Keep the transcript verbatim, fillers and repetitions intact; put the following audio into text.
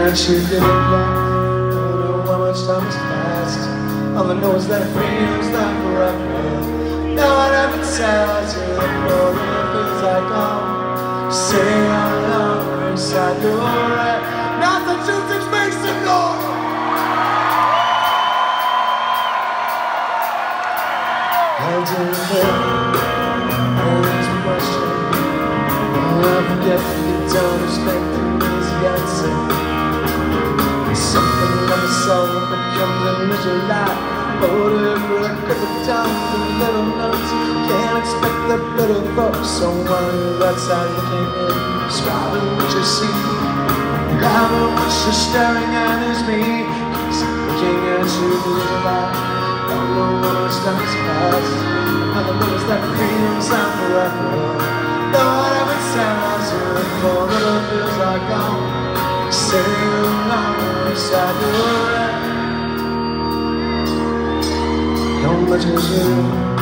And she didn't lie. Don't know how much time has passed. All I know is that freedom's not forever. No one ever tells you the more than it feels like home. Say how long we're inside your head. Massachusetts makes some noise. Hands in the air, hands in question. I forget that you don't expect an easy answer. Something never solved becomes a misery life. Ordered for a couple times and little notes. Can't expect that little folks. Someone outside looking in, describing what you see. Grabbing what you're staring at is me. Keeps looking at you through the light. Don't know how much time has passed. All I know is that freedom's not forever. No one ever tells you the more that it feels like home. Sitting alone inside your head. How much is you?